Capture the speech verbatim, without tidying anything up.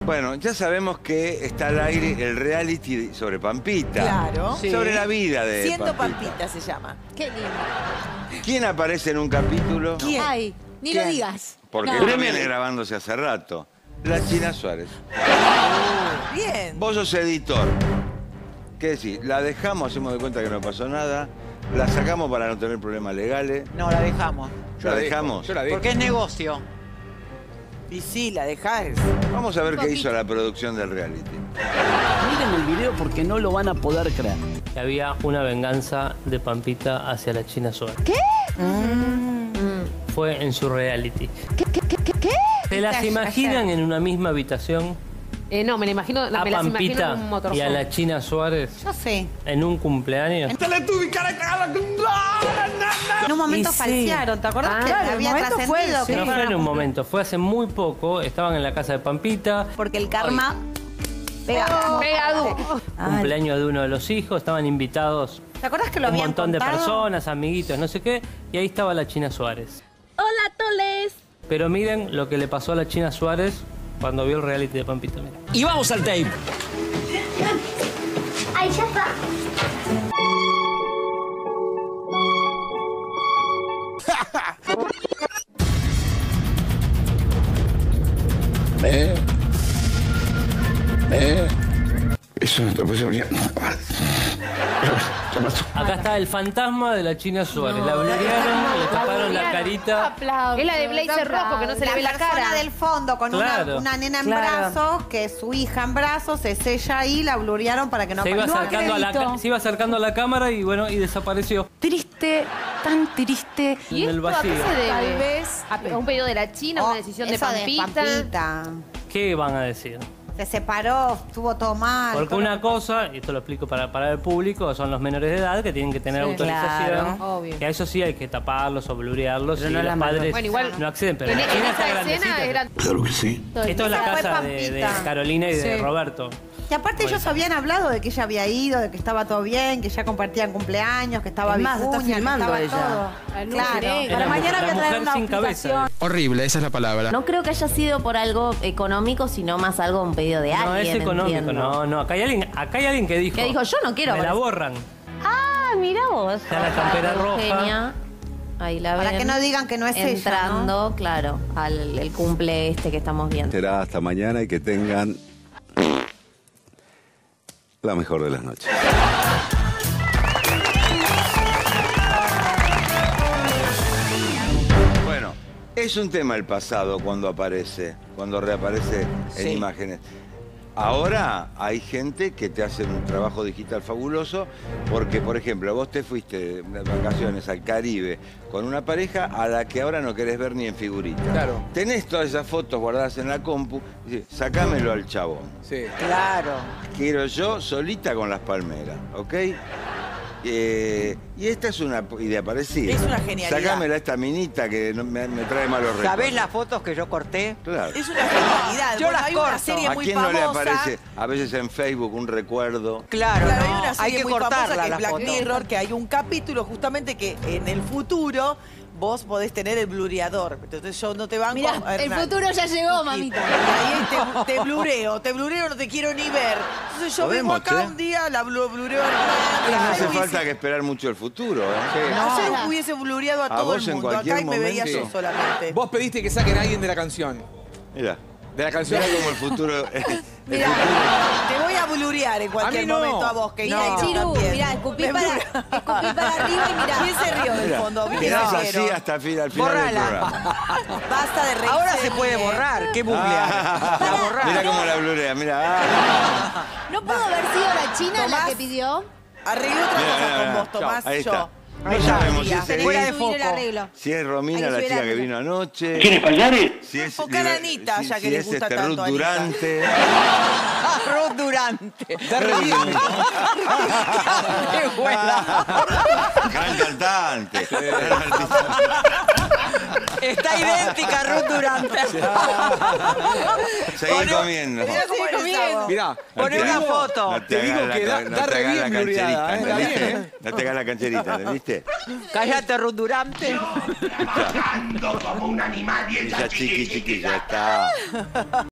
Bueno, ya sabemos que está al aire el reality sobre Pampita. Claro. Sí. Sobre la vida de Siendo Pampita. Pampita se llama. Qué lindo. ¿Quién aparece en un capítulo? ¿Quién? Ay, ni ¿Quién? lo digas. Porque No. no viene grabándose hace rato. La China Suárez. Bien. Vos sos editor. ¿Qué decís? La dejamos, hacemos de cuenta que no pasó nada. La sacamos para no tener problemas legales. No, la dejamos. ¿La, la dejamos? Yo la dejo. Porque es negocio. Y sí, la dejás. Vamos a ver qué hizo la producción del reality. Miren el video porque no lo van a poder creer. Que había una venganza de Pampita hacia la China Suárez. ¿Qué? Mm. Fue en su reality. ¿Qué? ¿Qué? ¿Qué? ¿Qué? ¿Se las imaginan en una misma habitación? Eh, no, me la imagino, la, A me las imagino Pampita en un motorzón. y a la China Suárez Yo sé. en un cumpleaños. En un momento Y sí. falsearon, ¿te acordás Ah, que claro, había el momento trascendido? fue, que sí. No fueron fue a en un cumplir? momento, fue hace muy poco. Estaban en la casa de Pampita. Porque el karma pega. Pega duro. Cumpleaños de uno de los hijos. Estaban invitados ¿Te acordás que lo un habían montón de contado? personas, amiguitos, no sé qué. Y ahí estaba la China Suárez. Hola, Toles. Pero miren lo que le pasó a la China Suárez cuando vio el reality de Pampita. Miren. Y vamos al tape. Ay, ya está. ¿Eh? ¿Eh? Eso no te puede venir. Acá está el fantasma de la China Suárez. La blurearon, le taparon la carita. Aplausos. Es la de blazer rojo, que no se le ve la persona cara. del fondo con Claro. una, una nena en Claro. brazos, que es su hija en brazos, se sella ahí, la blurearon para que no Se iba, aparezca. acercando a la, ca- se iba acercando a la cámara y bueno, y desapareció. Triste, tan triste. ¿Y en el esto a qué vacío. se debe? Tal vez. ¿A un pedido de la China, Oh, una decisión de eso Pampita? Pampita. ¿Qué van a decir? Se separó, estuvo todo mal. Porque todo una lo- cosa, y esto lo explico para, para el público, son los menores de edad que tienen que tener Sí, autorización. claro, obvio. Que a eso sí hay que taparlos o blurearlos Pero y no los la padres manos. Bueno, igual- no acceden. Pero En, la en China está esa grandecita. escena eran... Claro que sí. Esto es la Esa fue casa de, de Pampita. Carolina y de Sí. Roberto. Y aparte ellos habían hablado de que ella había ido, de que estaba todo bien, que ya compartían cumpleaños, que estaba Es más, está Vicuña, que filmando estaba ella. todo. Ay, no Claro. sé. Era Para la mañana mujer- voy a la traer mujer una sin cabeza. aplicación. Horrible, esa es la palabra. No creo que haya sido por algo económico, sino más algo un pedido de No, alguien. es económico, entiendo. no, no. Acá hay alguien, acá hay alguien que dijo. Que dijo, yo no quiero Me la ver- borran. Ah, mira vos. Está la campera roja. Eugenia. Ahí la ven. Para que no digan que no es ella, entrando, claro, al el cumple este que estamos viendo. Será hasta mañana y que tengan la mejor de las noches. Bueno, es un tema el pasado cuando aparece, cuando reaparece en Sí. imágenes. Ahora hay gente que te hace un trabajo digital fabuloso porque, por ejemplo, vos te fuiste de vacaciones al Caribe con una pareja a la que ahora no querés ver ni en figurita. Claro. Tenés todas esas fotos guardadas en la compu y decís, sacámelo al chabón. Sí. Claro. Quiero yo solita con las palmeras, ¿ok? Eh, y esta es una idea parecida. Es una genialidad. Sacámela a esta minita que no- me, me trae malos recuerdos. ¿Sabés las fotos que yo corté? Claro. Es una genialidad. Yo Bueno, las hay una corto. serie ¿A muy quién no le famosa. aparece a veces en Facebook un recuerdo? Claro, Claro, no, hay una hay serie que muy cortarla famosa que la es Black foto. Mirror, que hay un capítulo justamente que en el futuro vos podés tener el blureador. Entonces yo no te banco. Mirá, el Hernán. futuro ya llegó, mamita. Y ahí te, te blureo, te blureo, no te quiero ni ver. Entonces yo vengo Podemos, acá che. un día, la blu- blureo a No Hernán. hace Ayer falta hubiese- que esperar mucho el futuro, ¿eh? Ayer No. hubiese blureado a A todo vos el en mundo. Acá cualquier y me veía momento. yo solamente. Vos pediste que saquen a alguien de la canción. Mira, De la canción. mira como el futuro... Mirá, te voy a blurear en cualquier A mí no. momento a vos, que Mirá, Ira Chiru, también. mirá, escupí Me para, blureo. escupí para arriba y mirá. ¿Quién se rió del Mira, fondo? ¿Quién mirás se así rieron? hasta el fin- al final Borrala. del programa. Basta de reírse. Ahora de se mí, puede eh. borrar. ¿Qué bublea? La borrás. Mira cómo la blurea, mira. Ah. ¿No pudo haber sido la China la Tomás. que pidió? Arreglé otra Mira, cosa mira, con mira. vos, Tomás, Ahí yo. está. Ahí No está. sabemos si Ya, es, tenés fuera Eli- de Subir el foco. arreglo. si es Romina, Hay la que subir chica que arriba. vino anoche. ¿Quién es Payares? Si es, Enfocá a Anita, si- ya que si le es gusta este tanto Ruth a Anita. Durante. Ah, Ruth Durante. Está re bien. ¡Qué buena! Gran cantante. Está idéntica a Ruth Durante. Seguí comiendo. Mirá cómo eres sábado. Mirá, Poné te una digo- foto. No Te digo hagas la que da- ca- da te re hagas bien la blureada, cancherita, ¿eh? Está ¿entendiste? bien, ¿eh? No te hagas la cancherita, ¿entendiste? Cállate, Ruth Durante. Como un animal y Esa chiqui chiqui ya está.